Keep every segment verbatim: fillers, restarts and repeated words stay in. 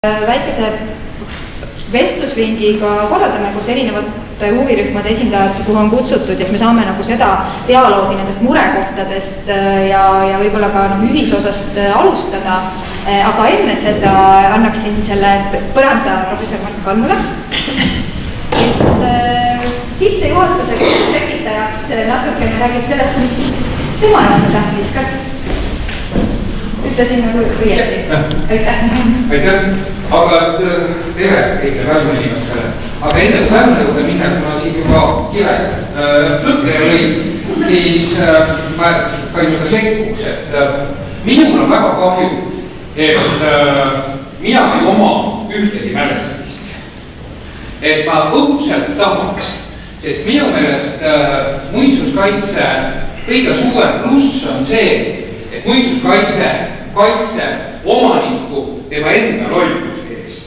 Väikese vestlusringiga korraldame, kus erinevate huvirühmade esindajad, kuhu on kutsutud, ja siis me saame nagu seda dialoogi nendest murekohtadest ja, ja võib-olla ka no, ühisosast alustada. Aga enne seda annaksin selle põranda professor Martin Kalmule, kes sissejuhatuseks tekitajaks natukene räägib sellest, mis tema jaoks on tähtis. Kas ütlesin nagu õieti? Aitäh! Aitäh! Aga tere kõigile Pärnu inimestele. Aga enne kui Pärnu juurde minna, kui ma siin juba kired tõkke lõi, siis ma panin ka sekkuks, et minul on väga kahju, et mina ei oma ühtegi mälestist. Et ma õudselt tahaks, sest minu meelest muinsuskaitse kõige suurem pluss on see, et muinsuskaitse kaitseb omanikku tema enda lolluse eest.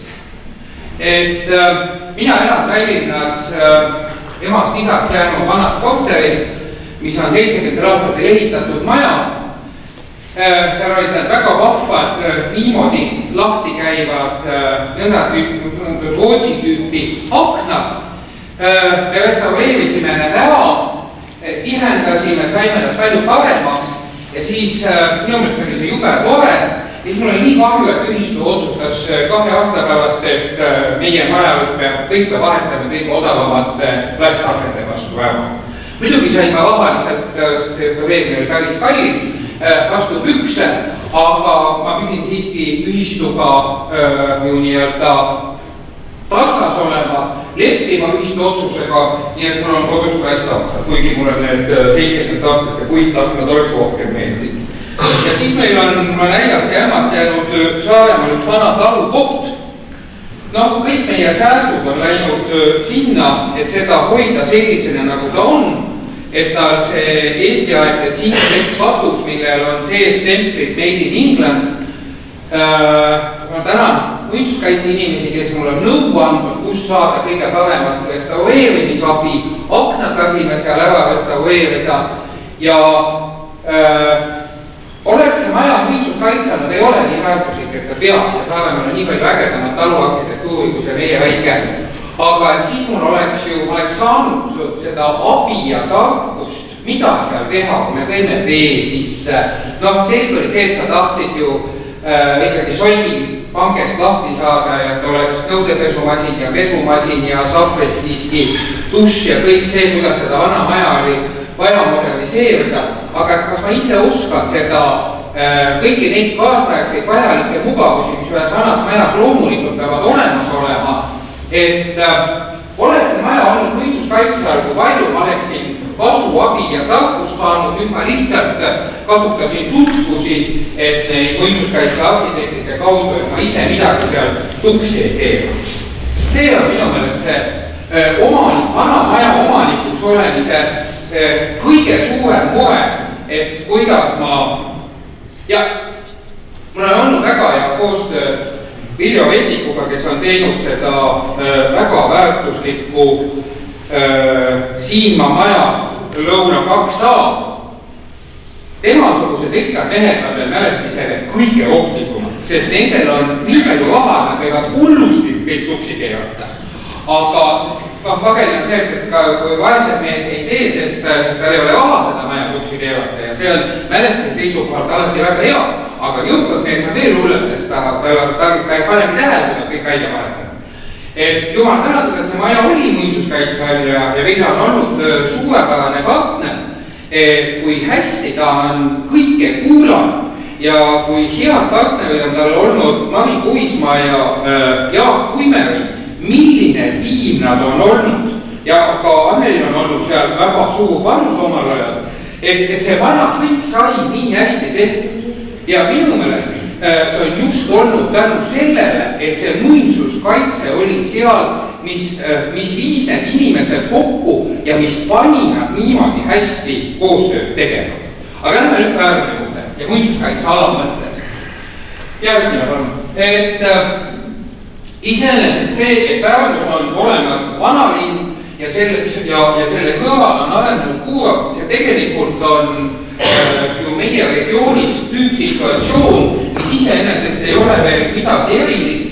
Et äh, mina elan Tallinnas äh, emast isast jäänud vanas korteris, mis on seitsekümnendatel aastatel ehitatud maja. Äh, seal olid need väga vahvad äh, niimoodi lahti käivad äh, nõnda tüüpi, Rootsi tüüpi aknad. Äh, me restaureerisime need ära, tihendasime, saime need palju paremaks. Ja siis äh, minu meelest oli see jube tore, ja siis mul oli nii kahju, et ühistu otsustas kahe aastapäevast, et äh, meie maja peab kõik me vahetame kõige odavamate plastakende vastu ära. Muidugi sain ma rahaliselt, see restaureerimine oli päris kallis, äh, vastu pükse, aga ma pidin siiski ühistuga äh, ju nii-öelda taksas olema, leppima ühistu otsusega, nii et mul on kodus ka hästi aknad, kuigi mul on need seitsekümmend aastate puitaknad oleks rohkem meeldinud. Ja siis meil on, ma näiast ja ämast jäänud Saaremaal üks vana talukoht. No, kõik meie säästud on läinud sinna, et seda hoida sellisena, nagu ta on, et tal see Eesti-aegne sinklet katus, millel on sees templid Made in England. Ma tänan muinsuskaitse inimesi, kes mul on nõu andnud, kus saada kõige paremat restaureerimisabi, aknad lasime seal ära restaureerida ja äh, oleks see maja muinsuskaitse, nad ei ole nii väärtuslik, et ta peaks ja Saaremaal on nii palju ägedamat taluarhitektuuri kui see meie väike. Aga et siis mul oleks ju, ma oleks saanud seda abi ja tarkust, mida seal teha, kui me tõime vee sisse. No selge oli see, et sa tahtsid ju äh, ikkagi solgi pangest lahti saada ja et oleks nõudepesumasin ja pesumasin ja sahves siiski dušš ja kõik see, kuidas seda vana maja oli vaja moderniseerida. Aga kas ma ise oskan seda äh, kõiki neid kaasaegseid vajalikke mugavusi, mis ühes vanas majas loomulikult peavad olemas olema, et äh, oleks see maja olnud muinsuskaitse all, kui palju ma oleksin kasu, abi ja tarkust saanud, nüüd ma lihtsalt kasutasin tutvusi, et neid muinsuskaitse arhitektide kaudu, et ma ise midagi seal tuksi ei teeks. See on minu meelest see omanik, vana maja omanikuks olemise kõige suurem mure, et kuidas ma, ja mul on olnud väga hea koostöö Viljo Vetikuga, kes on teinud seda väga väärtuslikku Siinmaa maja Lõuna kaks A. Temasugused rikkad mehed on veel mälestisele kõige ohtlikumad, sest nendel on nii palju raha, nad võivad hullusti kõik tuksi keerata. Aga pagel on see, et ka kui vaesed mees ei tee, sest, sest tal ei ole raha seda maja tuksi keerata ja see on mälestise seisukohalt alati väga hea, aga jõukas mees on veel hullem, sest ta, ta, ta, ta ei panegi tähele, kui ta kõik välja vahetab. Et jumal tänatud, et see maja oli muinsuskaitse all ja, ja Vilja on olnud suurepärane partner, kui hästi ta on kõike kuulanud ja kui head partnerid on tal olnud Mari Puismaa ja äh, Jaak Kuimeri, milline tiim nad on olnud ja ka Annelil on olnud seal väga suur panus omal ajal, et, et see vana kõik sai nii hästi tehtud ja minu meelest see on just olnud tänu sellele, et see muinsuskaitse oli seal, mis, mis viis need inimesed kokku ja mis pani nad niimoodi hästi koostööd tegema. Aga lähme nüüd Pärnu juurde ja muinsuskaitse ala mõttes. Järgmine palun. Et äh, iseenesest see, et Pärnus on olemas vanalinn ja selle, ja, ja selle kõrval on arendatud kuurort, see tegelikult on äh, ju meie regioonis tüüpsituatsioon, mis iseenesest ei ole veel midagi erilist,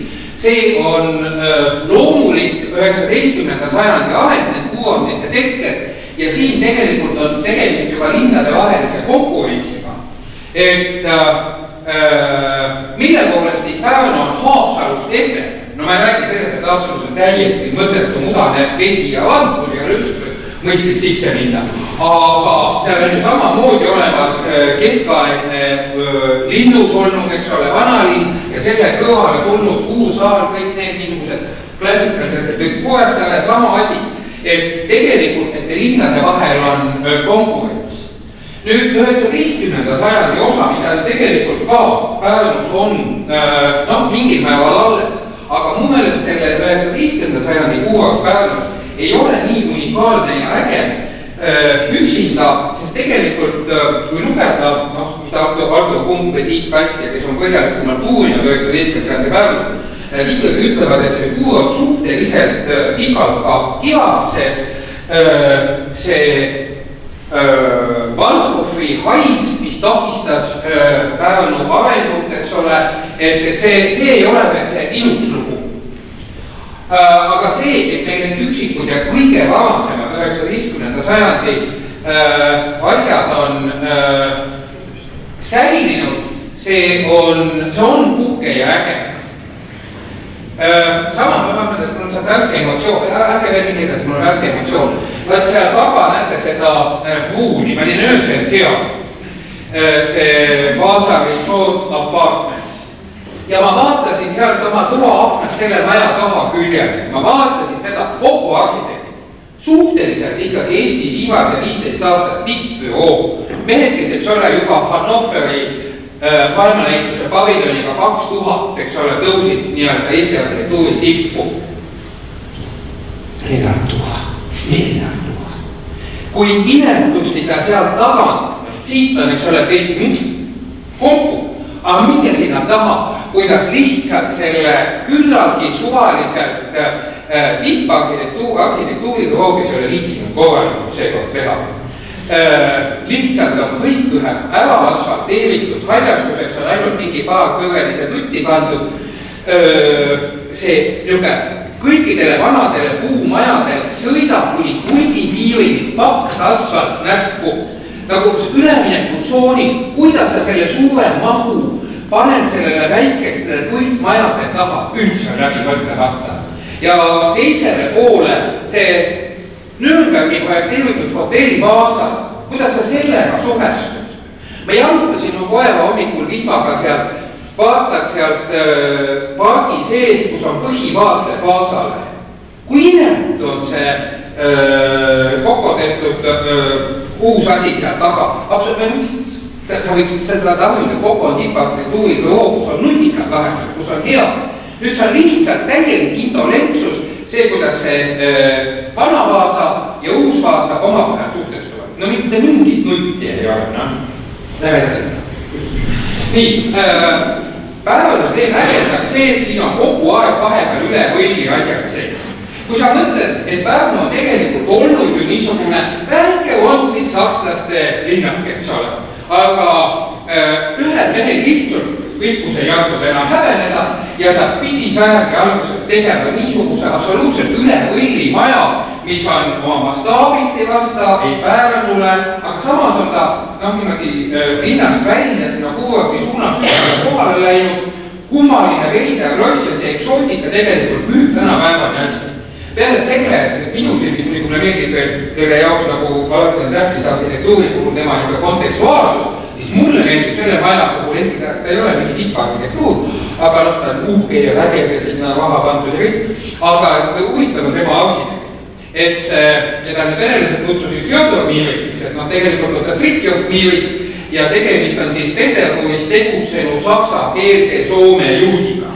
see on loomulik üheksateistkümnenda sajandi ahend, need kuuondite tekked ja siin tegelikult on tegemist juba linnade vahelise konkurentsiga. Et äh, mille poolest siis Pärnu on Haapsalust ette? No ma ei räägi sellest, et Haapsalus on täiesti mõttetu mudane vesi ja vandus ja üldse mõistlik sisse minna. Aga seal on ju samamoodi olemas keskaegne linnusolnum, eks ole, vanalinn ja selle kõvale tulnud Kuusaar, kõik need niisugused klassikalised või Kuressaare sama asi, et tegelikult nende linnade vahel on konkurents. Nüüd üheksateistkümnenda sajandi osa, mida tegelikult ka Pärnus on noh, mingil päeval alles, aga mu meelest selle üheksateistkümnenda sajandi kuuas Pärnus ei ole nii unikaalne ja äge üksinda, sest tegelikult kui lugeda, noh, mida Ardo Kump või Tiit Kastja, kes on põhjalikumalt uurinud üheksateistkümnenda sajandi Pärnu, ikkagi ütlevad, et see kuu on suhteliselt pikalt ka kivatses see Valkofi hais, mis takistas Pärnu arengut, eks ole, et see, see ei ole veel see ilus lugu. Aga see, et meil need üksikud ja kõige varasemad üheksateistkümnenda sajandi asjad on säilinud, see on, see on puhke ja äge. Sama, ma mõtlen, et mul on seal värske emotsioon, ärge veel nii edasi, mul on värske emotsioon. Võt seal taga näete seda pruuni, ma olin öösel seal, see Vaasari Short Apartments. Ja ma vaatasin sealt oma toa aknast selle maja taha küljele. Ma vaatasin seda kogu arhitekti. Suhteliselt ikkagi Eesti viimase viisteist aastat tippbüroo. Mehed, kes eks ole juba Hannoveri maailmanäituse paviljoniga kaks tuhat, eks ole, tõusid nii-öelda Eesti arhitektuuri tippu. Neljalt tuhat, neljalt tuhat. Kui inetustada sealt tagant, siit on, eks ole, kõik kokku. Aga minge sinna taha, kuidas lihtsalt selle küllaltki suvaliselt äh, tipparhitektuur, arhitektuuriga kes ei ole liitsinud korralikult seekord teha. Äh, lihtsalt on kõik ühe ära asfalteeritud haljastuseks on ainult mingi paar kõvelise tutti pandud. Äh, see niuke kõikidele vanadele puumajadele sõidab kuni kuldipiirini paks asfalt näkku. Nagu üleminekut tsooni, kuidas sa selle suure mahu paned sellele väikestele puitmajade taha üldse läbi mõtlemata. Ja teisele poole see Nürnbergi projekteeritud hotelli Vaasa, kuidas sa sellega suhestud? Ma jalutasin mu koeva hommikul vihmaga seal, vaatad sealt äh, pargi sees, kus on põhivaate Vaasale. Kui inetu on see äh, kokku tehtud äh, uus asi seal taga, absoluutselt, sa võid seda tarvida, kogu on tipparhitektuuri büroo, kus on nutikad lahendused, kus on hea. Nüüd see on lihtsalt täielik indolentsus, see, kuidas see äh, vana Vaasa ja uus Vaasa omavahel suhtestuvad. No mitte mingit nutti ei ole, noh. Lähe edasi. Nii, äh, päeval on teil ägedaks see, et siin on kogu aeg vahepeal üle võlli asjad sees. Kui sa mõtled, et Pärnu on tegelikult olnud ju niisugune väike ontlik sakslaste linnake, eks ole. Aga äh, ühel mehel lihtsalt rikkus ei jäänud enam häbeneda ja ta pidi sajandi alguses tegema niisuguse absoluutselt üle võlli maja, mis on oma mastaabiti vasta, ei Pärnule, aga samas on ta noh, niimoodi äh, linnast välja, sinna kuuagi suunast kohale läinud, kummaline veider ross ja see eksootika tegelikult müüb tänapäevani hästi. Peale selle, et minu silmid, kui mulle meeldib, kelle jaoks nagu alati on tähtis arhitektuuri puhul tema niisugune kontekstuaalsus, siis mulle meeldib selle maja puhul, ehkki ta, ta ei ole mingi tipparhitektuur, aga noh, ta on uhke ja vägev ja sinna raha pandud ja kõik, aga huvitav on tema arhitekt. Et see, keda nüüd venelased kutsusid Fjodor Miiriks, et noh, tegelikult on ta Fritjof Miiriks ja tegemist on siis Peterburis tegutsenu saksa keelse Soome juudiga.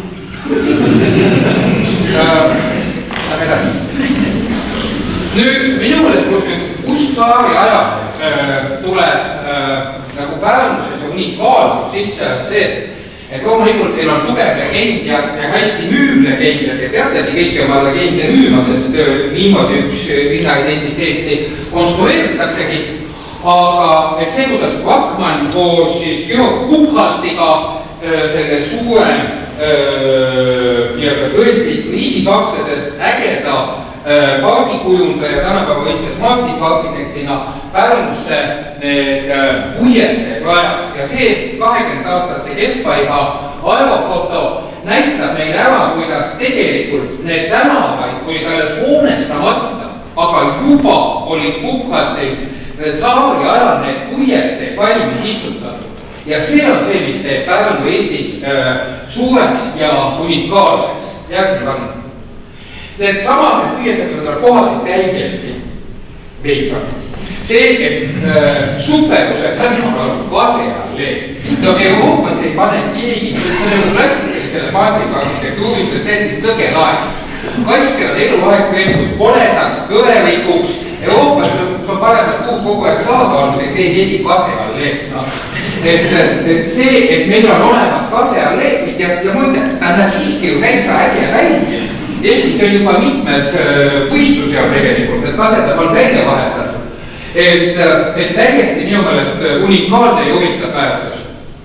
Nüüd minu mõelest, kust saari ajal äh, tuleb äh, nagu Pärnusse see unikaalsus sisse on see, et loomulikult teil on tugev legend ja hästi müüv legend ja te peategi kõiki oma legende müüma, sest äh, niimoodi üks linna identiteeti konstrueeritaksegi. Aga et see, kuidas Bachmann koos siis Georg Buchhaltiga äh, selle suure nii-öelda tõesti riigisakslasest ägeda kaardikujundaja tänapäeva mõistes maastikuarhitektina Pärnusse need puiesteed rajas ja see kahekümnenda aastate keskpaiga aerofoto näitab meile ära, kuidas tegelikult need tänavaid olid alles hoonestamata, aga juba olid puhkalt tsaari ajal need puiesteed valmis istutatud. Ja see on see, mis teeb Pärnu Eestis suureks ja unikaalseks. Järgmine kannu. Need samased puiesteed on kohati täiesti veikrad. See, et äh, superused tänaval kaseallee. No Euroopas ei pane keegi, see on nagu klassikelisele maastikuarhitektuurist, et täiesti sõge laeg. Kaske on eluaeg veetud koledaks, kõverikuks. Euroopas on paremad puud kogu aeg saada olnud, et ei keegi kaseallee. No. Et, et see, et meil on olemas kaseallee ja, ja mõte, ta näeb siiski ju täitsa äge välja. Ehkki see on juba mitmes äh, puistus ja tegelikult, et kasetab on välja vahetatud. Et, et täiesti minu meelest unikaalne ja huvitav väärtus.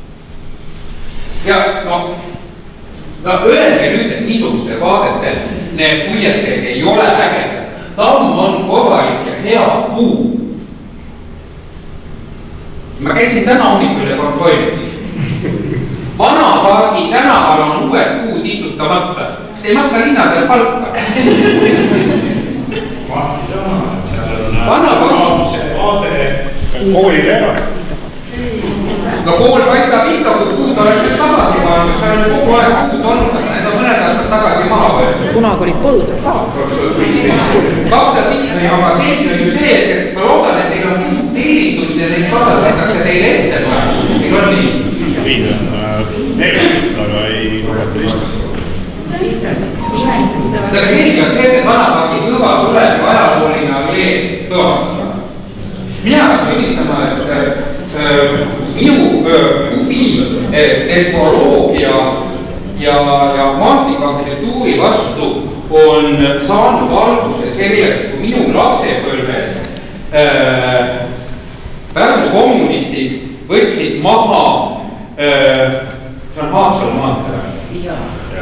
Ja no, no öelge nüüd, et niisugustel vaadetel need puiesteed ei ole ägedad. Tamm on korralik ja hea puu. Ma käisin täna hommikul ja kontrollis. Vanapargi tänaval on uued puud istutamata. See ei maksa linna peal palka. Vanapargi koolile ära. No kool paistab ikka, kui puud oleks nüüd tagasi maailmas, see on kogu aeg puud olnud, aga need on mõned aastad tagasi maha võetud. Kunagi olid põõsad ka. kaksteist viiskümmend, aga selge on ju see, et ma loodan, et teil on puud tellitud ja neid kasvatatakse teile ette. Teil on nii? Nii on meelest, aga ei korrata istuda. Aga selge on see, et vanapargi kõva tuleb ajalooline allee tõvastada. Mina pean tunnistama, et äh, minu huvi etnoloogia ja, ja maastikuarhitektuuri vastu on saanud alguse sellest, kui minu lapsepõlves äh, Pärnu kommunistid võtsid maha äh, see on Haapsalu maantee.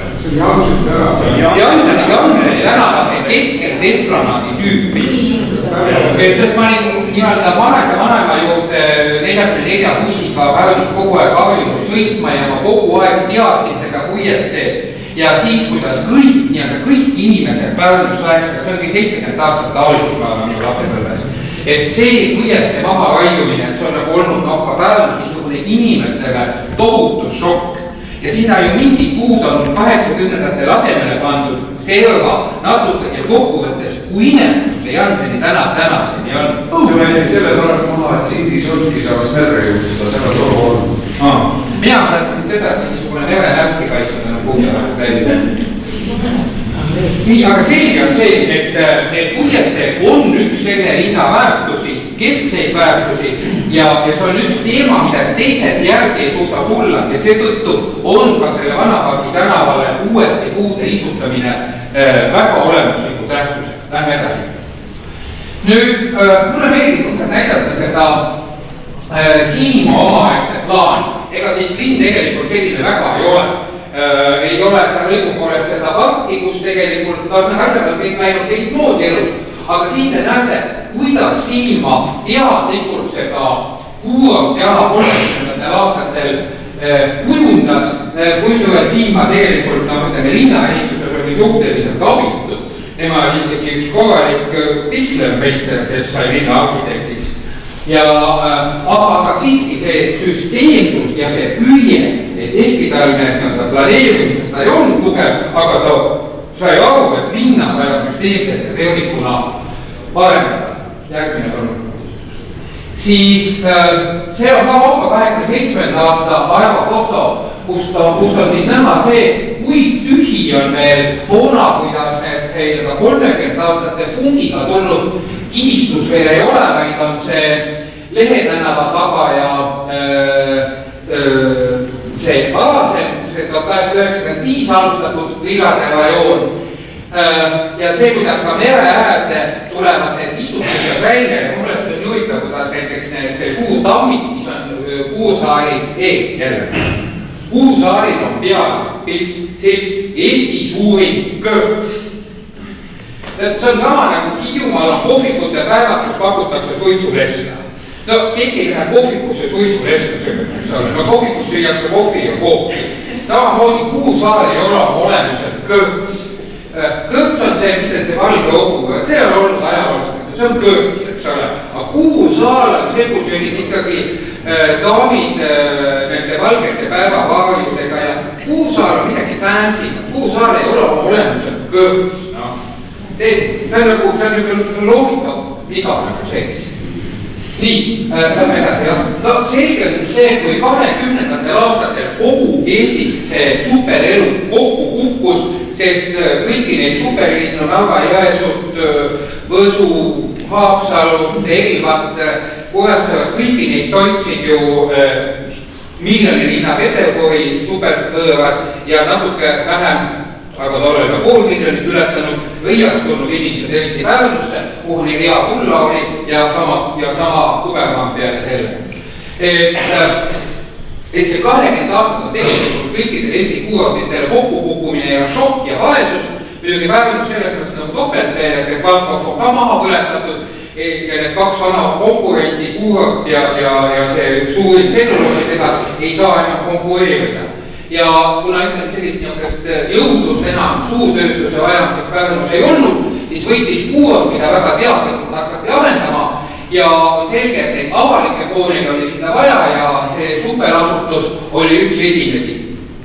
Janseni, Janseni tänavase keskelt esplanaadi tüüpi. Ütles ma olin nii-öelda vanese vanema juurde neljakümne nelja bussiga Pärnus kogu aeg harjunud sõitma ja ma kogu aeg teadsin seda puiesteed. Ja siis, kuidas kõik, nii-öelda kõik inimesed Pärnus läks, see ongi seitsekümmend aastat algusmaana minu lapsepõlves. Et see puiestee maha raiumine, et see on nagu olnud ka Pärnus niisugune inimestele tohutu šokk. Ja sinna ju mingid puud on kaheksakümnendatel asemele pandud, serva, natuke ja kokkuvõttes uinetuse Janseni tänav tänaseni on. See väidi selle pärast maha, et Sindi Sulki saaks merre juhtuda, seda tolu on. Ah, mina mõtlesin seda, et niisugune mere näpki kaitsnud on puudjavad välja. Nii, aga selge on see, et need puiesteed on üks selle linna väärtusi, keskseid väärtusi ja, ja see on üks teema, mida teised järgi ei suuda tulla ja seetõttu on ka selle Vanapargi tänavale uuesti puude istutamine äh, väga olemusliku tähtsuse. Lähme edasi. Nüüd, äh, mulle meeldiks näidata seda äh, Siimaa omaaegset plaani. Ega siis linn tegelikult selline väga ei ole. Äh, ei ole seda lõigupoolest seda parki, kus tegelikult asjad on kõik läinud teistmoodi elus. Aga siin te näete, kuidas Siimaa teadlikult seda kuurat ala kolmekümnendatel aastatel eh, kujundas, eh, kusjuures Siimaa tegelikult, nagu ütleme, linnaehitusel oli suhteliselt abitud. Tema oli ikkagi üks korralik Tislermeister, kes sai linna arhitektiks. Ja, äh, aga, aga siiski see süsteemsus ja see püüe, et ehkki ta oli planeerimisest, ta ei olnud tugev, aga ta sai aru, et linna vaja süsteemselt ja tervikuna parendada. Järgmine palun. Siis äh, see on ka Vahva kahekümne seitsmenda aasta ajafoto, kust on, kust on siis näha see, kui tühi on meil toona, kuidas see kolmekümnendate aastate fungiga tulnud kihistus veel ei ole, vaid on see Lehe tänava taga ja öö, öö, see varasem, see tuhat kaheksasada üheksakümmend viis alustatud villade rajoon ja see, kuidas ka mere äärde tulevad need istutused välja ja mullest on juhitav, kuidas näiteks see suur tammik, mis on Kuursaari ees jälle. Kuusaaril on peal pilt, silt Eesti suurim kõrts. See on sama nagu Hiiumaal on kohvikute päevad, kus pakutakse suitsulessa. No keegi ei lähe kohvikusse suitsulessa sööma, eks ole. No kohvikus süüakse kohvi ja koopi. Samamoodi Kuusaar ei ole olemuselt kõrts. Kõrts on see, mis teil see valge ogu, see on olnud ajalooliselt, see on kõrts, eks ole. Aga Kuusaar on see, kus olid ikkagi daamid nende valgete päevapaariudega ja Kuusaar on midagi fancy. Kuusaar ei ole olemuselt kõrts. See on nagu, see on nagu loogika iga nagu sees. Nii, lähme edasi, jah. Selge on siis see, kui kahekümnendatel aastatel kogu Eestis see superelu kokku kukkus, sest kõiki neid superlinnu, Narva, Jõesut, Võsu, Haapsalu, Elvat, Kuressaare, kõiki neid toitsid ju miljoni linna Peterburi superspõõrad ja natuke vähem, aga ta oli ka pool miljonit ületanud, Võiast tulnud inimesed eriti Pärnusse, kuhu neil hea tulla oli ja sama, ja sama tugevam peale selle. Et, et see kahekümne aastat on tegelikult kõikidel Eesti kuuratitele kokkukukkumine ja šokk ja vaesus, muidugi Pärnus selles mõttes nagu topeltpeel, et Valkov on ka maha põletatud ja need kaks vana konkurenti kuurat ja, ja, ja see suurim selluloodi tehas ei saa enam konkureerida. Ja kuna ütleme sellist niisugust jõudlust enam suurtööstuse ajamiseks Pärnus ei olnud, siis võitis kuurat, mida väga teadlikult hakati arendama ja selge, et neid avalike hooneid oli sinna vaja ja see superasutus oli üks esimesi.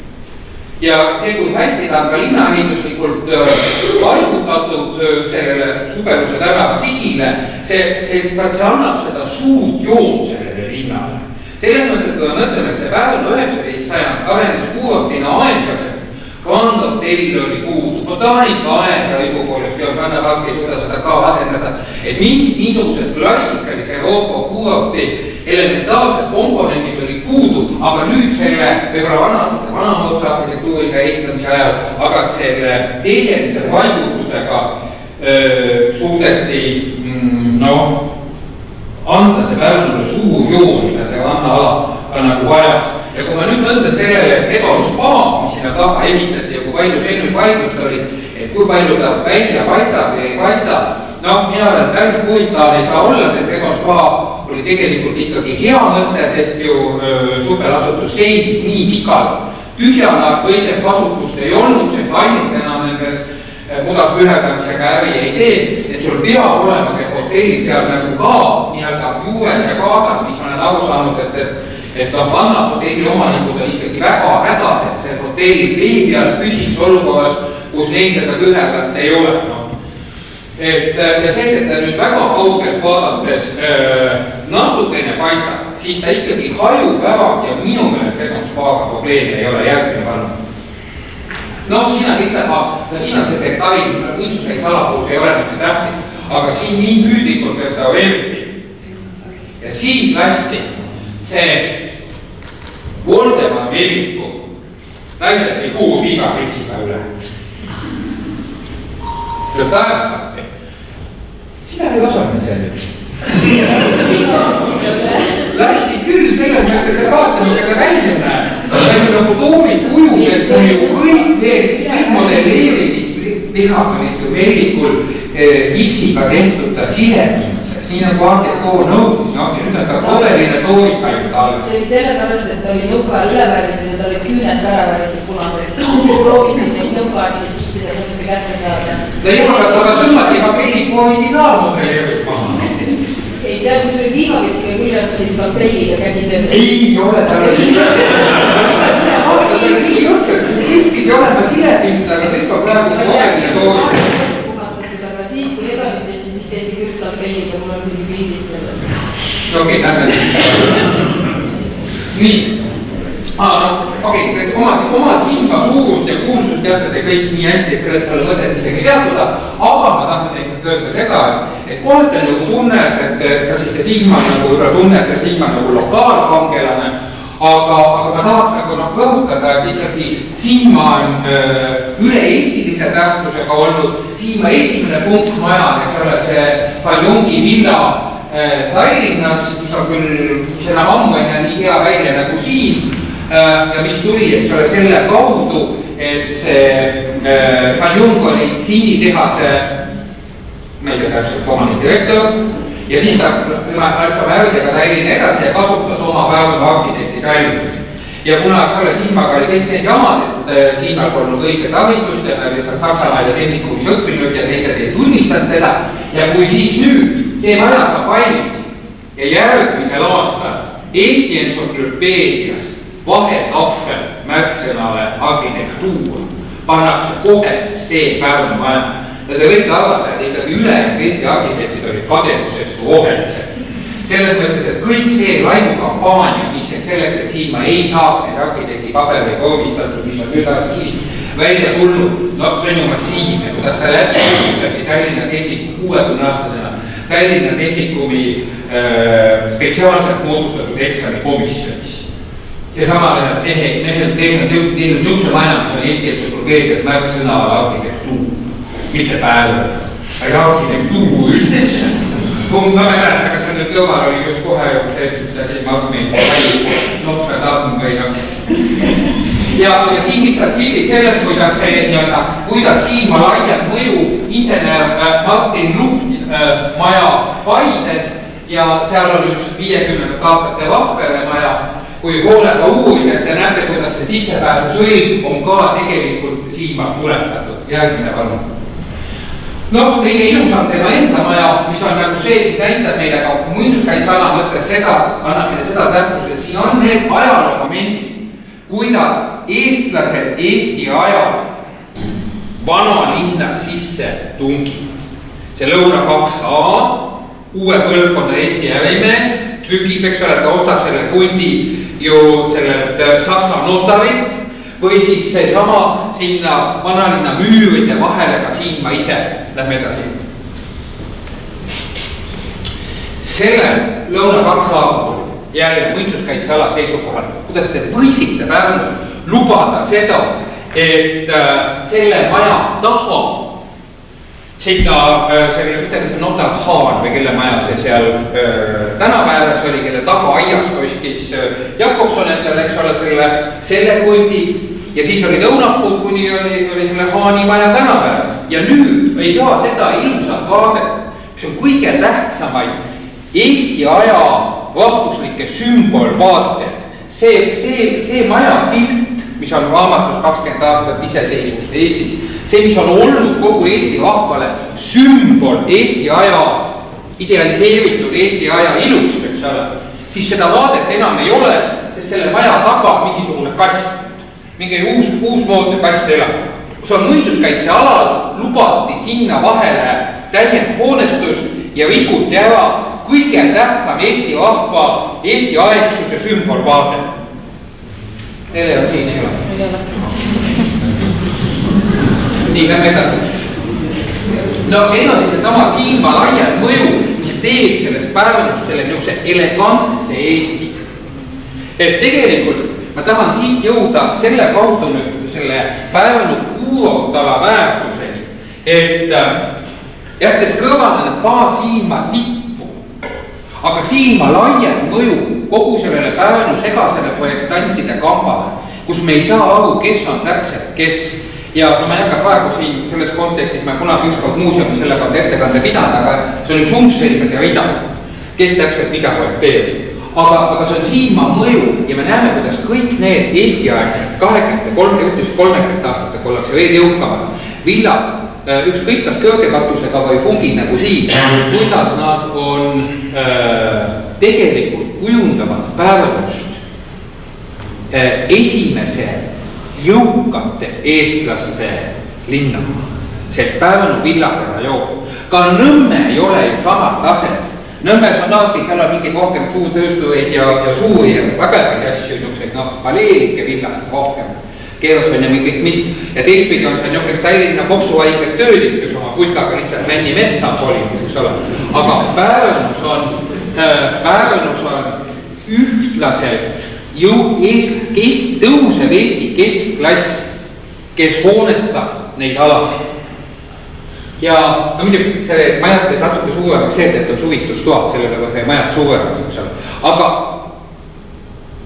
Ja see, kui hästi ta on ka linnaehituslikult paigutatud sellele superluse tänava sisile, see, see, see annab seda suurt joon sellele linnale. Selles mõttes, et kui me mõtleme, et see Pärnu üheksateist sajand arendas kuuratina aeglaselt, kandotell oli puudu, botaanika aega õigupoolest ja Anna Pakk ei suuda seda ka asendada, et mingid niisugused klassikalise Euroopa kuurati elementaalsed komponendid olid puudu, aga nüüd selle võib-olla vanamoodsa arhitektuuriga ehitamise ajal, aga selle tehnilise vaigutusega öö, suudeti mm, no, anda see Pärnule suur joon, mida see vanna ala ka nagu vajas. Ja kui ma nüüd mõtlen sellele, et Edo spa, mis sinna taha ehitati ja kui palju see nüüd vaidlust oli, et kui palju ta välja paistab ja ei paista, noh, mina olen päris puitaan ei saa olla, sest Edo spa oli tegelikult ikkagi hea mõte, sest ju öö, superasutus seisis nii pikalt. Tühjana kõigest vasutust ei olnud, sest ainult enam nendest mudas pühendamisega äri ei tee, et sul peab olema see hotelli seal nagu ka nii-öelda juures ja kaasas, mis ma olen aru saanud, et, et, et noh, vannad hotelli omanikud on ikkagi väga hädased, see hotelli vee peal püsiks olukorras, kus neil seda tühjalt ei ole. No. Et, ja see, et ta nüüd väga kaugelt vaadates äh, natukene paistab, siis ta ikkagi hajub ära ja minu meelest Edo spaaga probleemi ei ole järgmine vann. No siin on lihtsalt, no siin on see detail, kunstsuskäis alapuus ei ole mitte tähtis, aga siin nii püüdikult restaureeriti. Ja siis lasti see Voldemar Velliku naised ei kuul iga fritsiga üle. See on taevasappi. Sina ei osanud see nüüd. Lasti küll, selles mõttes see vaatamisega välja näeb. See on nagu toomid kuju, sest see on ju kõik veel, kõik modelleerimisvihad olid ju Vellikul kipsiga tehtud ta sidemiseks, nii nagu Andres Koo nõudis, noh, ja nüüd on ka kodeline toorika ju tal. See oli sellepärast, et ta oli nõukaajal ülevärvitud ja ta oli küüned väravärvitud punaseks. See prooviti neid nõukaajatsid kihtida, mõtke kätte saada. Ta ei ole, aga tõmmati ka Velliku originaalmodelleerid maha. Ei, seal kus oli liivaketsiga küll on siis skalpelli ja käsitööd. Ei ole, seal oli vaata, seal oli nii jutt, et kõik pidi olema silepilt, aga kõik on praegu kogeline toorib. Aga siis, kui edasi tehti, siis tehti küll skalpelliga, mul on küll kriisid selles. Okei, lähme siis. Nii. Ah, no, okei, okay, oma, oma silma suurust ja kuulsust teate kõik nii hästi, et sellest pole mõtet isegi teatuda, aga ma tahan teisalt öelda seda, et, et kohalt on nagu tunne, et, et kas siis see silma nagu üle tunne, et see silma nagu lokaalkangelane, aga, aga ma tahaks nagu noh rõhutada, et ikkagi silma on öö, üle-eestilise tähtsusega olnud, silma esimene punkmaja, eks ole, see Paljungi villa öö, Tallinnas, mis on küll, mis enam ammu enne nii hea välja nagu siin, ja mis tuli, eks ole, selle kaudu, et see Fanjung oli tsiiditehase, ma ei tea täpselt omanik direktor, ja siis ta Arto Värdega Tallinna edasi ja kasutas oma päevade arhitekti Tallinnas. Ja kuna selle Siimaga oli kõik see jamad, et Siimal polnud õiget avitust ja ta oli Saksamaal ja tehnikumis õppinud ja teised ei tunnistanud teda. Ja kui siis nüüd see maja saab valmis ja järgmisel aastal Eesti entsüklopeedias vahetahvel märksõnale arhitektuur pannakse kohe see Pärnu maja. Ja te võite arvata, et ikkagi ülejäänud Eesti arhitektid olid kadedusest rohelised. Selles mõttes, et kõik see laimukampaania, mis selleks, et siin ma ei saaks neid arhitekti pabereid vormistatud, mis on nüüd arhiivist välja tulnud, no see on ju massiivne, kuidas ta läbi läbi Tallinna Tehniku kuuekümne aastasena Tallinna Tehnikumi äh, spetsiaalselt moodustatud eksamikomisjonis. Ja samale mehe, mehe, teisel teinud niisuguse maja, mis on Eesti entsüklopeedias märksõna arhitektuur, mitte päev, vaid arhitektuur üldse. Kui ma mäleta, kas see nüüd kõvar oli just kohe, see ütlesin Magmeid Notre Dame või noh. Ja, ja siin lihtsalt pildid sellest, kuidas see nii-öelda, kuidas siin ma laiad mõju insener Martin Luht maja Paides ja seal on üks viiekümnendate aastate Vakvere maja. Kui hoolega uurides te näete, kuidas see sissepääsu sõlm on ka tegelikult siin ma tuletatud. Järgmine palun. No, kõige ilusam tema enda maja, mis on nagu see, mis näitab meile ka muinsuskaitseala mõttes seda, annab meile seda täpsust, et siin on need ajaloomomendid, kuidas eestlased Eesti ajal vana linna sisse tungid. See Lõuna kaks A, uue põlvkonna Eesti ärimees, trükib, eks ole, ta ostab selle kundi ju sellelt Saksa notarilt, või siis see sama sinna vanalinna müüride vahele ka siin ma ise. Lähme edasi. Selle Lõuna kaks A jälle muinsuskaitseala seisukohal, kuidas te võisite Pärnus lubada seda, et selle maja taha sinna, selle, mis teile see Notar Haan või kelle maja see seal tänapäevas oli, kelle taga aias kostis Jakobson endale, eks ole, selle, selle kundi. Ja siis oli õunapuu, kuni oli, oli selle Haani maja tänapäevas. Ja nüüd ei saa seda ilusat vaadet, mis on kõige tähtsamaid Eesti aja rahvuslikke sümbolvaated. See, see, see maja pilt, mis on raamatus kakskümmend aastat iseseisvust Eestis, see, mis on olnud kogu Eesti rahvale sümbol Eesti aja, idealiseeritud Eesti aja ilust, eks ole, siis seda vaadet enam ei ole, sest selle maja taga mingisugune kast. Mingi uus, uus moodne kast elab. Kus on muinsuskaitsealal lubati sinna vahele täiend hoonestust ja vikuti ära kõige tähtsam Eesti rahva, Eesti aegsuse sümbolvaade. Neile on siin ei ole. Ei ole. Nii, lähme edasi. No edasi see sama Siimma laiad mõju, mis teeb sellest Pärnust selle niisuguse elegantse Eesti. Et tegelikult ma tahan siit jõuda selle kaudu nüüd selle Pärnu kuurortala väärtuseni, et jättes kõrvale need paar Siimma tippu, aga Siimma laiad mõju kogu sellele Pärnu segasele projektantide kambale, kus me ei saa aru, kes on täpselt kes. Ja no ma ei hakka praegu siin selles kontekstis, ma kunagi ükskord muuseumis selle kohta ettekande pidada, aga see on üks umbsõlmede rida, kes täpselt mida projekteerib. Aga, aga see on Siimma mõju ja me näeme, kuidas kõik need Eesti-aegsed kahekümne kolmekümne aastate ollakse veidi jõukamad villad, ükskõik kas kõrgekatusega või fungid nagu siin, kuidas nad on äh, tegelikult kujundavad Pärnust äh, esimese jõukate eestlaste linna. See Pärnu villade rajoon. Ka Nõmme ei ole ju sama taset. Nõmmes on alati, seal on mingid rohkem suurtööstureid ja, ja suuri ja vägevaid asju, niisuguseid, noh, paleelike villast rohkem. Keeras on ja mingid mis, ja teistpidi on see niisugust Tallinna kopsuhaiged töölist, kes oma putkaga lihtsalt Männi metsa kolib, eks ole. Aga Pärnus on, äh, Pärnus on ühtlaselt jõu, Eest, Eest, tõusev Eesti keskklass, kes hoonestab neid alasid. Ja no muidugi see majad teeb natuke suuremaks see, et on suvitustoad, sellele see majad suuremaks, eks ole. Aga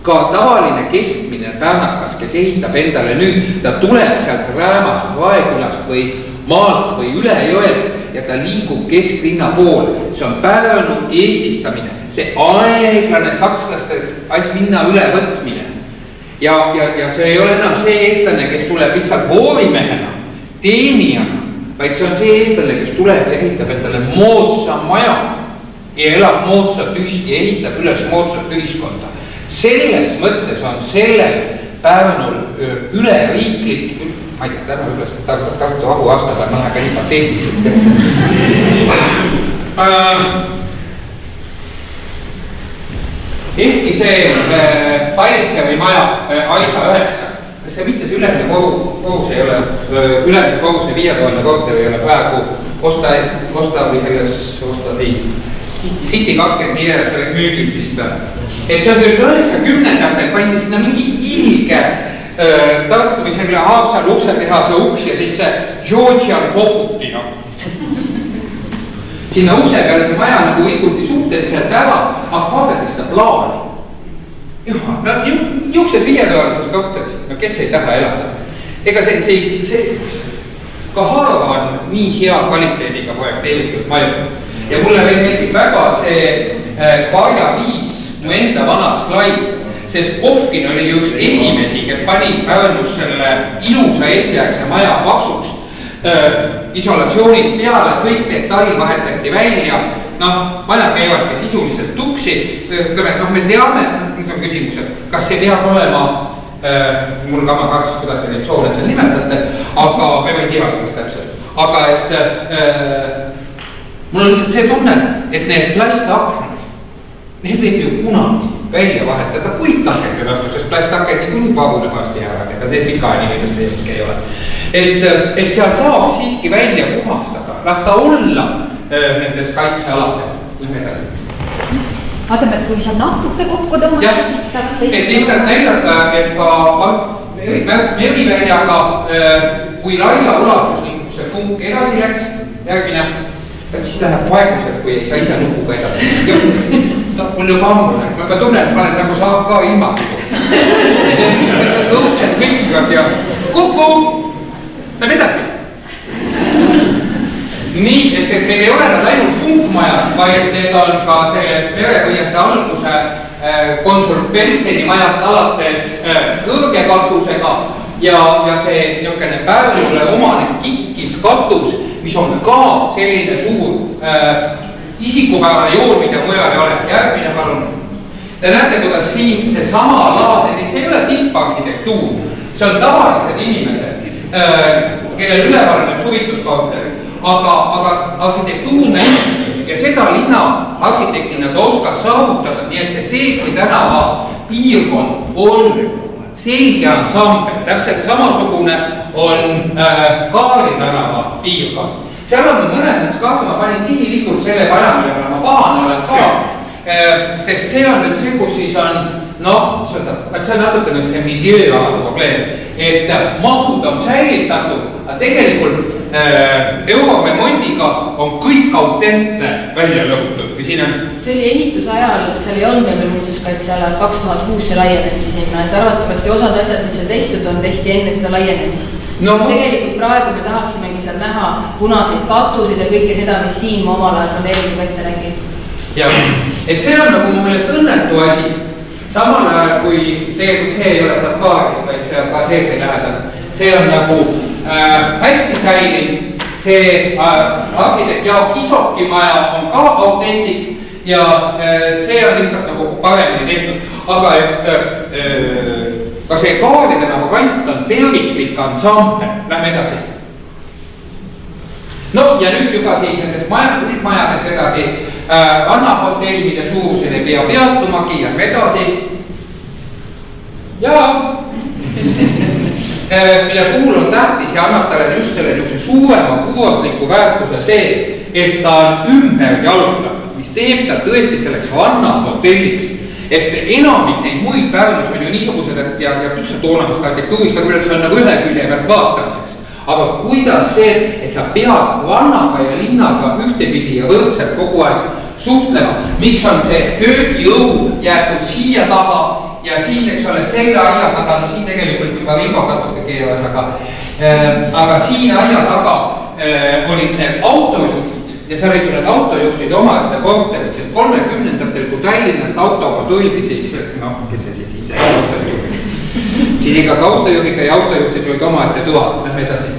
ka tavaline keskmine pärnakas, kes ehitab endale nüüd, ta tuleb sealt Räämast, Raekülast või maalt või üle jõelt ja ta liigub kesklinna poole. See on Pärnu eestistamine, see aeglane sakslaste asja minna üle võtmine. Ja, ja, ja see ei ole enam see eestlane, kes tuleb lihtsalt voorimehena, teenijana, vaid see on see eestlane, kes tuleb ja ehitab endale moodsa maja ja elab moodsat ühist ja ehitab üles moodsat ühiskonda. Selles mõttes on sellel Pärnul üleriiklik, ma ei tea, täna ütles, et Tartu, Tartu rahu aastapäev, ma lähen ka nii pateetiliseks. Ehkki see Paritsevi maja Aisa üheksa, kas see mitte see ülemine kohus ei ole, ülemine kohus ja viietuhanne korter ei ole praegu osta, osta või selles osta viid. City kakskümmend neli müügid vist. Et see on küll üheksakümnendatel pandi sinna mingi ilge äh, Tartu või selle Haapsalu uksetehase uks ja siis see Georgian koputi. No. Sinna ukse peale see maja nagu ikuti suhteliselt ära, aga vaadates seda plaani. Juha, no juhses viietuhanneses korteris, no kes ei taha elada. Ega see siis, see, ka Haava on nii hea kvaliteediga projekteeritud maju. Ja mulle veel meeldib väga see äh, Varja viis, mu enda vana slaid, sest Kovkin oli ju üks esimesi, kes pani Pärnus selle ilusa eestiaegse maja paksuks äh, isolatsioonid peale, kõik detail vahetati välja, noh, majad käivadki sisuliselt tuksi, noh, me teame, mis on küsimused, kas see peab olema, äh, mul ka ma kaks, kuidas te neid soole seal nimetate, aga me ei tea sellest täpselt, aga et äh, mul on lihtsalt see tunne, et need plastaknad, need võib ju kunagi välja vahetada puitakende vastu, sest plastakend niikuinii pagulemaast jäävad, ega need pikaaja inimeste jõudki ei ole. Et, et seal saab siiski välja puhastada, las ta olla nendes kaitsealadel. Lähme edasi. Vaatame, et kui saab natuke kokku tõmmata, siis saab teist... Et lihtsalt näidata, et ka Meriväljaga, kui laia ulatuslikus see funk edasi läks, järgmine, et siis läheb vaeglaselt, kui ei saa ise nukuga edasi. Mul juba ammu, ma tunnen, et ma olen nagu saab ka ilma. Õudselt mõistavad ja kuku, läheb edasi. Nii, et meil ei ole nad ainult funkmajad, vaid need on ka sellest merepõieste alguse konsul Peltseni majast alates kõrgekatusega ja, ja see niisugune Pärnule omane kikkis katus, mis on ka selline suur äh, isikupärane joon, mida mujal ei ole. Järgmine palun. Te näete, kuidas siin see sama laad, see ei ole tipparhitektuur, see on tavalised inimesed, äh, kellel üleval on suvituskorteri, aga, aga arhitektuurne inimesed ja seda linna arhitektina ta oskas saavutada, nii et see Seegri tänava piirkond on selge ansambel, täpselt samasugune on äh, Kaari tänava piirkond. Seal on mõnes mõttes kahju, ma panin sihilikult selle panamile, ma pahane olen ka, äh, sest see on nüüd see, kus siis on, noh, see on natuke nüüd see miljööalane probleem, et mahud on säilitatud, aga tegelikult äh, euroremondiga on kõik autentne välja lõhutud, kui siin on... See oli ehitusajal, seal ei olnud meil muutsuskaitsealal, kaks tuhat kuus see laieneski sinna, et arvatavasti osad asjad, mis seal tehtud on, tehti enne seda laienemist. No, tegelikult praegu me tahaksimegi seal näha punaseid katusid ja kõike seda, mis siin ma omal ajal planeeringu ette nägin. Jah, et see on nagu mu meelest õnnetu asi. Samal ajal, kui tegelikult see ei ole seal paaris, vaid see on ka Seegri lähedal. See on nagu äh, hästi säilinud. See äh, arhitekt Jaak Isoki maja on ka autentik ja äh, see on lihtsalt nagu paremini tehtud. Aga et... Äh, ka see Kaaride nagu kant on terviklik ansambel. Lähme edasi. No ja nüüd juba siis nendes majades edasi äh, vannahotell, mille suurusel ei pea peatumagi, lähme edasi. Ja äh, mille puhul on tähtis ja annab talle just selle niisuguse suurema kuuatliku väärtuse see, et ta on ümber jalutatud, mis teeb ta tõesti selleks vannahotelliks. Et enamik neid muid Pärnus on ju niisugused, et ja, ja üldse toonasest arhitektuurist on, see on nagu ühe külje pealt vaatamiseks. Aga kuidas see, et sa pead vannaga ja linnaga ühtepidi ja võrdselt kogu aeg suhtlema, miks on see köögiõu jäetud siia taha ja siin, eks ole, selle aia taga, no siin tegelikult juba Vilgo katuke keeras, aga äh, aga siin aia taga äh, olid need autojuhid ja seal olid need autojuhtid omaette korterid, sest kolmekümnendatel, kui Tallinnast autoga tuldi, siis noh, kes see siis ise autojuhid. Siin ikkagi autojuhiga ja autojuhtid olid omaette tuvad, lähme edasi.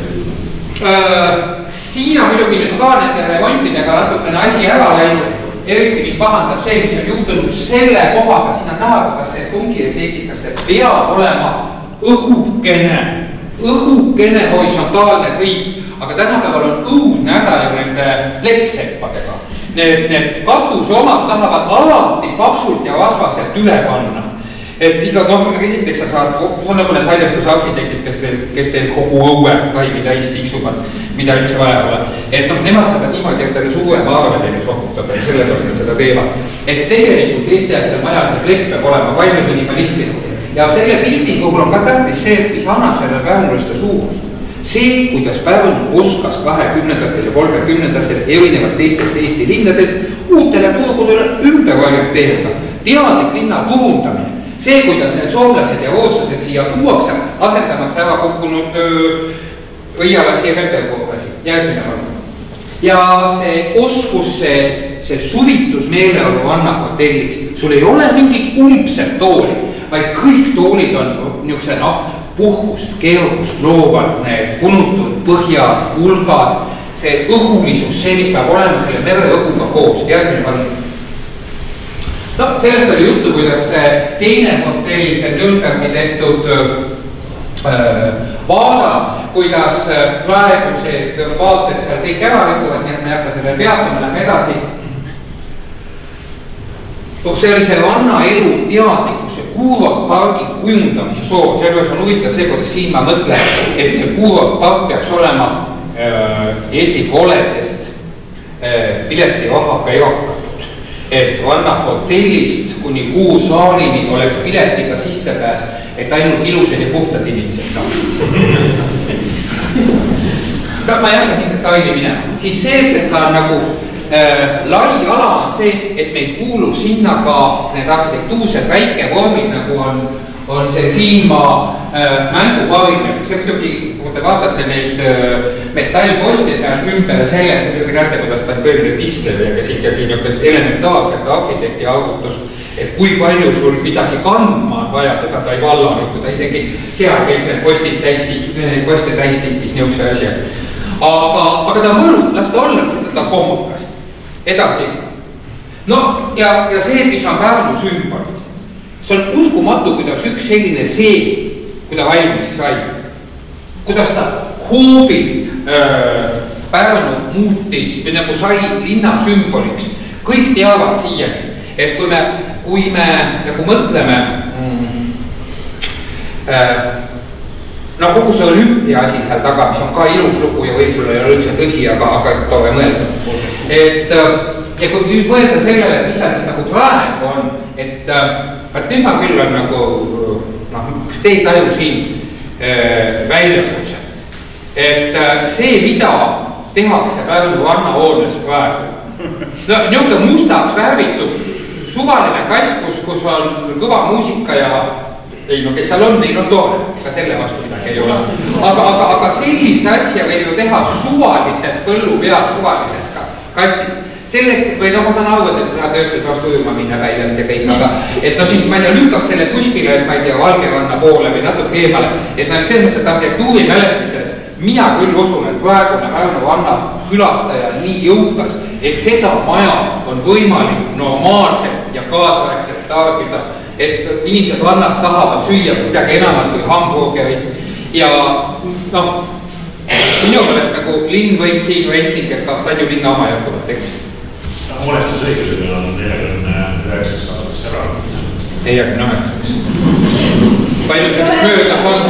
Äh, siin on muidugi nüüd ka nende remontidega natukene asi ära läinud. Eriti mind pahandab see, mis on juhtunud selle kohaga, siin on näha, kas see fungi esteetikas peab olema õhukene, õhukene horisontaalne triip, aga tänapäeval on õudne häda ju nende plekkseppadega. Need, need katuse omad tahavad alati paksult ja vasvaselt üle panna. Et iga, noh, esiteks sa saad, see on nagu need haljastusarhitektid, kes teil, kes teil kogu õue kaimi täis tiksuvad, mida üldse vaja ole. Et noh, nemad saavad niimoodi, et talle suurema arve teile sokutada ja sellepärast nad seda teevad. Et tegelikult Eesti-aegsel majas see plekk peab olema palju minimalistlik. Ja selle pildi puhul on ka tähtis see, et mis annab selle päevulaste suurust. See, kuidas Pärnu oskas kahekümnendatel ja kolmekümnendatel erinevalt teistest Eesti linnadest uutele turgudele ümber orienteerida. Teadlik linna turundamine. See, kuidas need soomlased ja rootslased siia tuuakse, asendamaks ära kukkunud õialasi ja vendelkoolasi. Järgmine kord. Ja see oskus, see, see suvitusmeeleolu anna hotellis. Sul ei ole mingit umbset tooli, vaid kõik toolid on niisuguse no, puhkust, keerukust, loovad, need punutud põhjad, hulgad, see õhulisus, see, mis peab olema selle mere õhuga koos. Järgmine kord. No, sellest oli juttu, kuidas teine hotell, see Nürnbergi tehtud äh, Vaasa, kuidas praegused vaated seal kõik ära lükkuvad, nii et me ei hakka selle peatama, läheme edasi. See oli see vanna elu teadlikkuse Kuurot pargi kujundamise soov. Sellepärast on huvitav see, kuidas siin ma mõtlen, et see Kuurot park peaks olema äh, Eesti koledest äh, pileti vahaga evakas. Et vanna hotellist kuni kuu saalini oleks piletiga sissepääs, et ainult ilusad ja puhtad inimesed saaksid. Ma ei hakka siin detaili minema. Siis see, et sa nagu äh, lai ala on see, et meil kuulub sinna ka need arhitektuursed väikevormid, nagu on, on see Siinmaa äh, mänguparimine. See muidugi, kui te vaatate neid äh, metallposte seal ümber selles, muidugi näete, kuidas ta on tõeline diskler ja kes ikkagi niisugust elementaarset arhitekti arvutust, et kui palju sul midagi kandma on vaja, seda ta ei vallanud, kui ta isegi seal kõik need postid täistikis, need poste täistikis niisuguse asja. Aga, aga ta võlub, las ta olla, seda ta kohmukas. Edasi. No ja, ja see, mis on Pärnu sümbolid. See on uskumatu, kuidas üks selline see, kui ta valmis sai. Kuidas ta hoobilt äh, Pärnu muutis või nagu sai linna sümboliks. Kõik teavad siiani, et kui me, kui me nagu mõtleme mm, äh, no kogu see olümpia asi seal taga, mis on ka ilus lugu ja võib-olla ei ole üldse tõsi, aga, aga tore mõelda. Et ja kui nüüd mõelda sellele, mis seal siis nagu praegu on, et et nüüd ma küll on nagu noh, kas te ei taju siin äh, väljakutse. Et äh, see, mida tehakse Pärnu vanna hoones praegu, no niisugune mustaks värvitud suvaline kass, kus, kus on kõva muusika ja ei no kes seal on, neil on tore, ka selle vastu midagi ei ole. Aga, aga, aga sellist asja võib ju teha suvalises põllu peal, suvalises kastis. Selleks, või no ma saan aru, et teha tööstus vastu ujuma minna väljalt ja kõik, aga et no siis ma ei tea, lükkab selle kuskile, et ma ei tea, Valgeranna poole või natuke eemale, et no selles mõttes, et arhitektuuri mälestises mina küll usun, et praegune Pärnu vanna külastaja on nii jõukas, et seda maja on võimalik normaalselt ja kaasaegselt tarbida, et inimesed vannas tahavad süüa midagi enamat kui hamburgerid ja noh, minu meelest nagu linn võiks siin renting, et ka Talju linna oma jätkuvat, eks? Hoonestusõigusega on neljakümne üheksaks aastaks ära. neljakümne üheksaks. Palju sellest möödas on?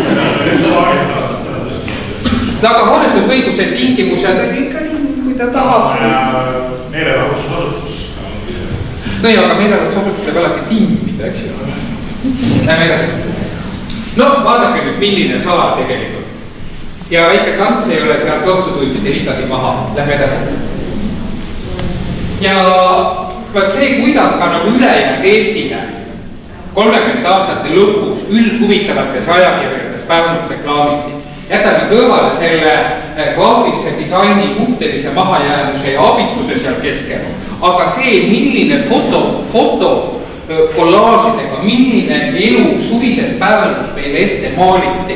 Aga hoonestusõiguse tingimused on ikka linn, kui ta tahab. Meelelahutusasutus. No ja, aga meelelahutusasutus läheb alati tingimida, eks ju. Lähme edasi. No vaadake nüüd, milline sala tegelikult. Ja väike kants ei ole seal kõhtutundide ikkagi maha. Lähme edasi. Ja vaat see, kuidas ka nagu ülejäänud Eestile kolmekümnendate aastate lõpus üldhuvitavates ajakirjades Pärnut reklaamiti. Jätame kõrvale selle graafilise disaini suhtelise mahajäämuse ja abituse seal keskel. Aga see, milline foto, foto kollaažidega, milline elu suvises Pärnus meile ette maaliti.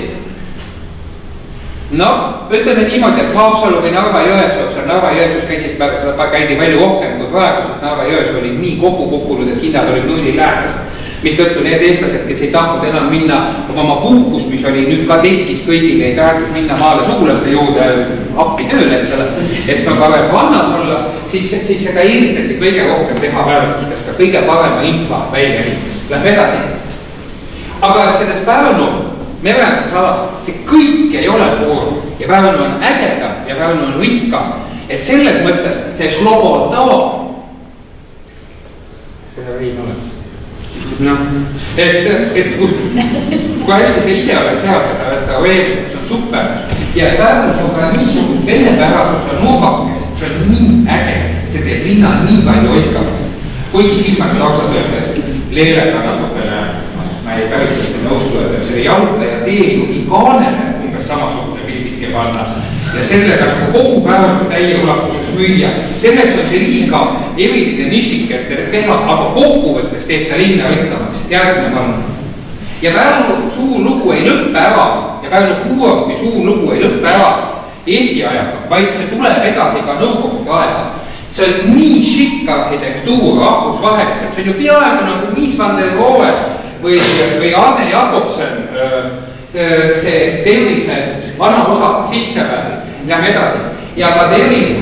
No, ütleme niimoodi, et Haapsalu või Narva Jõesuus, Narva Jõesuus käisid, käidi palju rohkem kui praegu, sest Narva Jões oli nii kokku kukkunud, et hinnad olid nulli lähedased. Mis tõttu need eestlased, kes ei tahtnud enam minna oma puhkust, mis oli nüüd ka tekkis kõigile, ei tahtnud minna maale sugulaste juurde appi tööle, et selle, et nagu aga vannas olla, siis, siis seda eelistati kõige rohkem teha väärtus, kes ka kõige parema infla välja ehitas. Lähme edasi. Aga selles Pärnu merendas alas, see kõik ei ole puur ja Pärnu on ägedam ja Pärnu on rikkam, et selles mõttes see Sloboda seda viin olemas. Noh, et, et kui, kui hästi sa ise oled seal seda restaureerinud, see on super ja Pärnus on ka niisugust venepärasus ja nurgakest, see on nii äge, see teeb linna nii palju oikavast, kuigi silmad lausa söödes leelega natukene, ma ei päris nõustu, et selle jalutaja teejuhi kaanele umbes samasugune pildike panna ja sellega nagu kogu päevaga täie ulatuses müüa. Selleks on see liiga eriline nišik, et teha, aga kokkuvõttes teeb ta linna rikkamaks. Järgmine panna. Ja Pärnu suur lugu ei lõppe ära ja Pärnu kuuakumi suur lugu ei lõppe ära Eesti ajaga, vaid see tuleb edasi ka nõukogude aega. See on nii šikk arhitektuur rahvusvaheliselt, see on ju peaaegu nagu Mies van der Rohe või, või Arne Jakobsen see tervise vana osa sisse pääs. Lähme edasi. Ja ka tervise.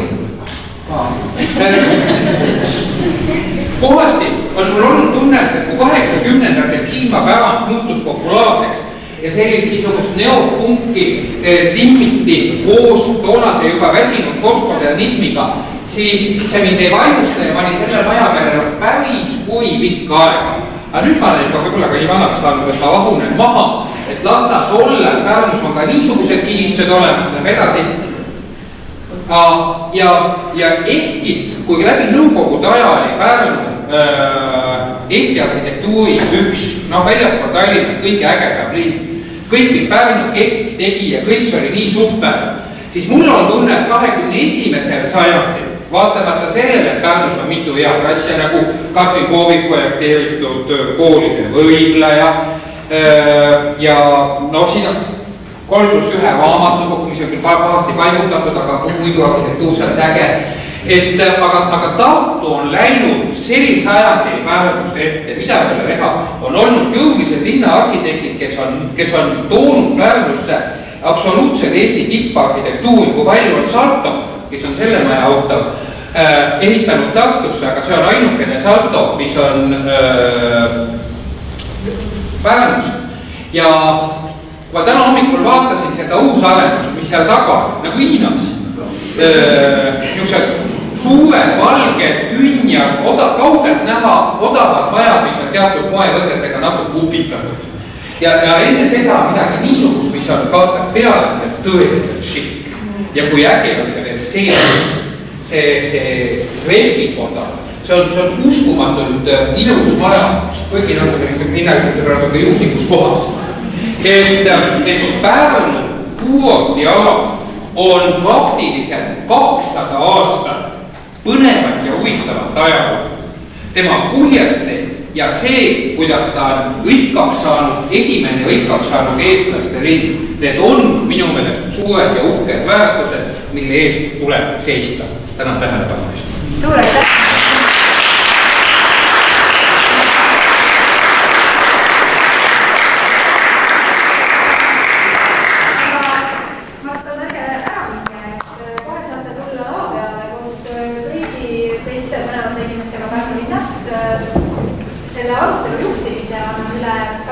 Kohati on mul olnud tunnet, et kui kaheksakümnendatel Siima pärand muutus populaarseks ja sellist niisugust neofunki timmiti koos toonase juba väsinud postmodernismiga, siis, siis see mind ei vaimusta ja ma olin selle maja peale päris kui pikka aega. Aga nüüd ma olen juba võib-olla ka nii vanaks saanud, et ma vahunen maha, et lastas olla, Pärnus on ka niisugused kihistused olemas, läheb edasi. Ja, ja ehkki, kui läbi nõukogude aja oli Pärnu äh, Eesti arhitektuuri üks, noh väljaspool Tallinna kõige ägedam linn, kõik, mis Pärnu kekk tegi ja kõik see oli nii super, siis mul on tunne, et kahekümne esimesel sajandil, vaatamata sellele, et Pärnus on mitu head asja, nagu Katri Koovik projekteeritud koolide võibleja äh, ja no siin on kolm pluss ühe raamatukogu, mis on küll pahasti paigutatud, aga muidu arhitektuurselt äge. Et aga, aga Tartu on läinud sel sajandil Pärnust ette, mida meile teha, on olnud jõulised linnaarhitektid, kes on, kes on toonud Pärnusse absoluutselt Eesti tipparhitektuuri, kui palju on Salto, kes on selle maja autor, äh, ehitanud Tartusse, aga see on ainukene Salto, mis on äh, Pärnus. Ja ma täna hommikul vaatasin seda uusarendust, mis seal taga, nagu Hiinas. Niisugused suured, valged, künjad, oda, kaugelt näha, odavad majad, mis on teatud moevõtetega natuke upitatud. Ja, ja enne seda midagi niisugust, mis on kaotab peale tõeliselt šikk. Ja kui äge on see veel see, see, see reepikonda, see on, see on uskumatult ilus maja, kuigi nagu selliste midagi praegu juhuslikus kohas. Et, et Pärnu kuuoti ala on praktiliselt kakssada aastat põnevat ja huvitavat ajalugu. Tema kuljesteid ja see, kuidas ta on rikkaks saanud, esimene rikkaks saanud eestlaste linn, need on minu meelest suured ja uhked väärtused, mille eest tuleb seista. Tänan tähelepanemist. Suur aitäh! Selle arutelu juhtimise on üle